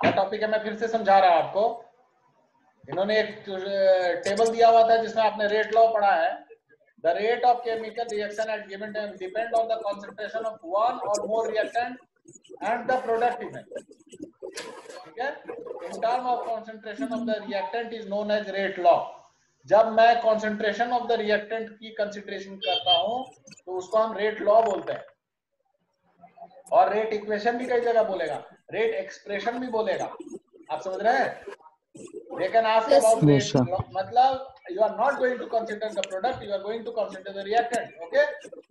क्या टॉपिक है मैं फिर से समझा रहा हूं आपको। इन्होंने एक टेबल दिया हुआ था जिसमें आपने रेट लॉ पढ़ा है। The rate of chemical reaction at given time depend on the concentration of one और more reactant and the product image. ठीक है, in term of concentration of the reactant is known as rate law. जब मैं concentration of the reactant की consideration करता हूं तो उसको हम रेट लॉ बोलते हैं। और रेट इक्वेशन भी कई जगह बोलेगा, रेट एक्सप्रेशन भी बोलेगा। आप समझ रहे हैं? They can ask about Yes, rate sir. मतलब you are not going to consider the product, you are going to consider the reactant. Okay?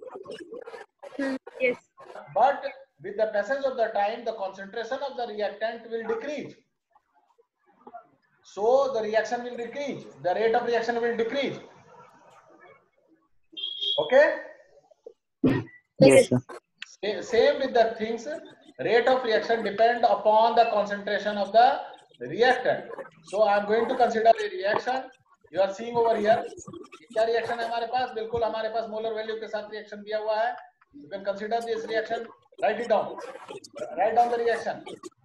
Yes. But with the passage of the time, the concentration of the reactant will decrease. So the reaction will decrease. The rate of reaction will decrease. Okay? Yes, sir. Same with the things. Rate of reaction depend upon the concentration of the reactant. So I am going to consider a reaction. You are seeing over here. क्या reaction है हमारे पास? बिल्कुल हमारे पास molar value के साथ reaction दिया हुआ है। You can consider this reaction. Write it down. Write down the reaction.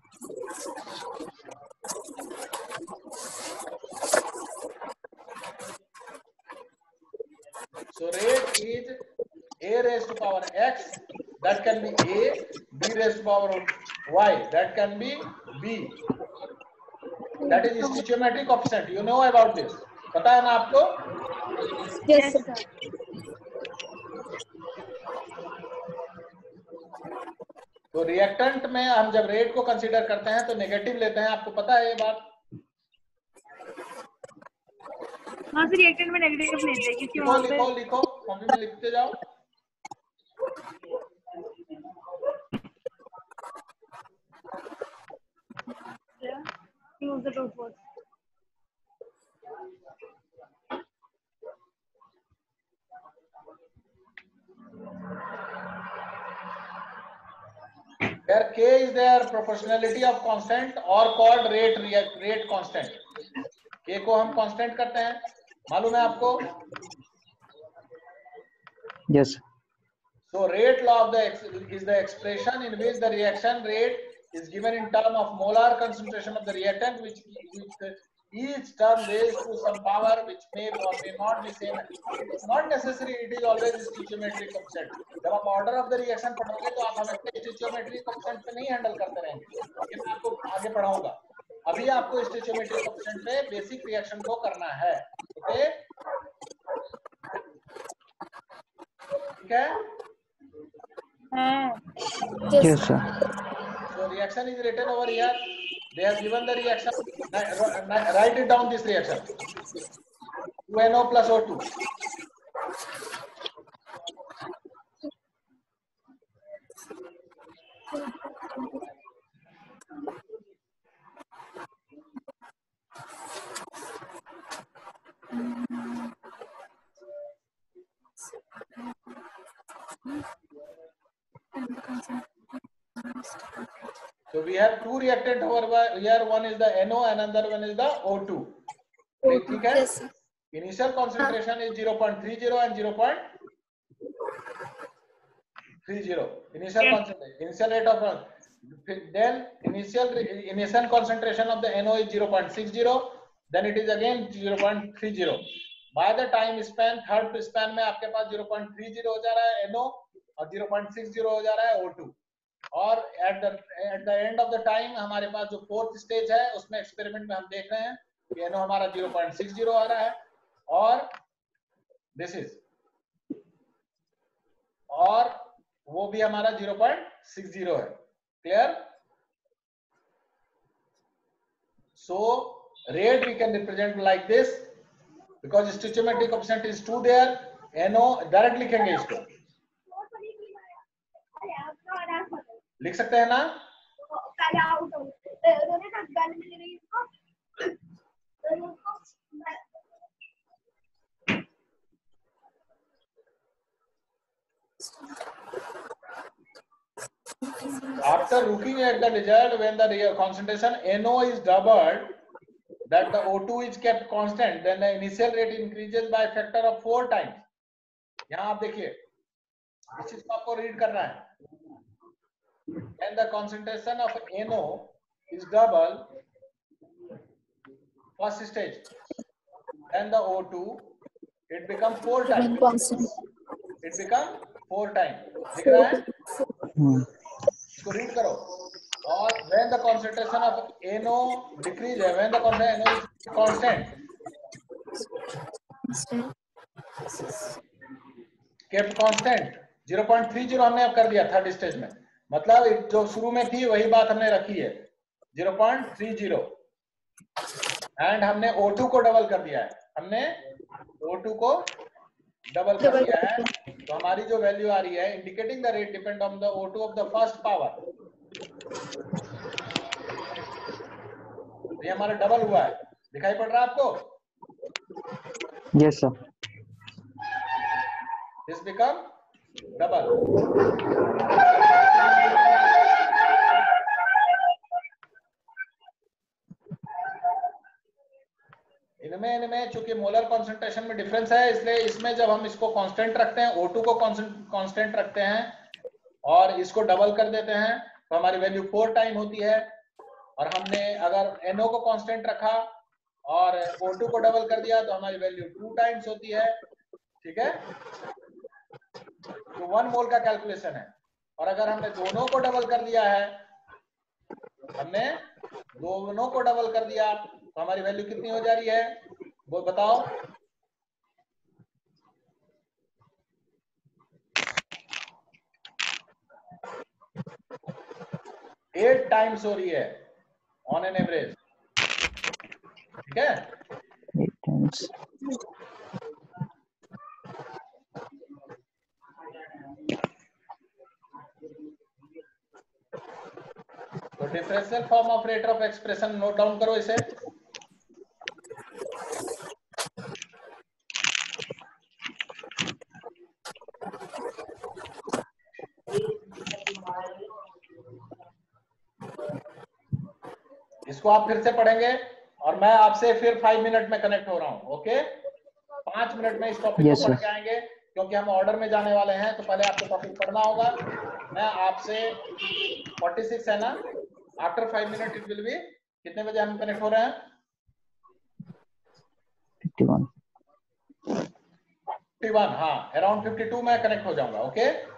So rate is a raised to power x, that can be a, b raised to power y, that can be b. That is stoichiometric coefficient. You know about this? पता है ना आपको? Yes, sir. तो reactant में हम जब rate को consider करते हैं तो नेगेटिव लेते हैं। आपको पता है ये बात? हाँ सर, रिएक्टेंट में नेगेटिव लेते हैं क्योंकि लिखो वहाँ पे लिखो लिखो, कॉपी में लिखते जाओ। use the root word. Where k is their proportionality of constant or called rate constant. k को हम कांस्टेंट करते हैं, मालूम है आपको? Yes. So rate law of the is the expression in which the reaction rate is given in term of molar concentration of the reactant, which each term raised to some power which may or may not be same. It is not necessary, it is always stoichiometric coefficient. जब आप order of the reaction पढ़ोगे तो आप हमेशा स्टोइचियोमेट्रिक coefficient पे नहीं handle करते रहेंगे। ये मैं आपको आगे पढ़ाऊंगा। अभी आपको स्टोइचियोमेट्रिक कोएफिशिएंट पे बेसिक रिएक्शन को करना है। ओके, ठीक है? Yes, sir. So reaction is written over here. They have given the reaction. Write it down, this reaction. 2NO plus O2. So we have two reactant over here. One is the NO and another one is the O2. ठीक है? Yes, sir. Initial concentration is 0.30 and 0.30. Initial concentration, initial rate of then initial concentration of the NO is 0.60. Then it is again 0.30. By the time span, third span में आपके पास 0.30 हो जा रहा है NO और 0.60 हो जा रहा है O2. और at the end of the time हमारे पास जो फोर्थ स्टेज है उसमें एक्सपेरिमेंट में हम देख रहे हैं कि NO हमारा 0.60 आ रहा है और दिस इज, और वो भी हमारा 0.60 है। Clear? So rate we can represent like this because stoichiometric coefficient is 2 there. NO direct लिखेंगे, इसको लिख सकते हैं ना? After looking at the result, when the concentration NO is doubled, that the O2 is kept constant, then the initial rate increases by a factor of 4 times. यहाँ आप देखिए, इस चीज को आपको रीड करना है। And the concentration of NO is double first stage, then the O2 it become 4 remain times. constant. It become 4 times. दिख रहा है? इसको रीड करो. और when the concentration of NO decreases, when the concentration NO is constant, kept constant 0.30 हमने अब कर दिया थर्ड स्टेज में. मतलब जो शुरू में थी वही बात हमने रखी है 0.30 एंड हमने O2 को डबल कर दिया है. हमने O2 को डबल कर दिया है. तो हमारी जो वैल्यू आ रही है indicating the rate depend on the O2 of the first power. ये हमारा डबल हुआ है. दिखाई पड़ रहा है आपको? Yes, sir. This become double. इनमें चूंकि मोलर कॉन्सेंट्रेशन में डिफरेंस है, इसलिए इसमें जब हम इसको कांस्टेंट रखते हैं, O2 को कांस्टेंट रखते हैं और इसको डबल कर देते हैं तो हमारी वैल्यू 4 टाइम होती है. और हमने अगर NO को कांस्टेंट रखा और O2 को डबल कर दिया तो हमारी वैल्यू 2 टाइम्स होती है. ठीक है? तो 1 मोल का कैलकुलेशन है. और अगर हमने दोनों को डबल कर दिया है, हमने दोनों को डबल कर दिया तो हमारी वैल्यू कितनी हो जा रही है वो बताओ. एट टाइम्स हो रही है ऑन एन एवरेज. ठीक है? 8 times. तो differential form of rate of expression note down करो इसे. इसको आप फिर से पढ़ेंगे और मैं आपसे फिर 5 मिनट में कनेक्ट हो रहा हूं. ओके? 5 मिनट में इस टॉपिक Yes, को पढ़ sir. के आएंगे क्योंकि हम ऑर्डर में जाने वाले हैं. तो पहले आपको टॉपिक पढ़ना होगा. मैं आपसे 46 है ना, after 5 minute it will be. कितने बजे हम कनेक्ट हो रहे हैं? 51. 51. हाँ, अराउंड 52 में कनेक्ट हो जाऊंगा. ओके?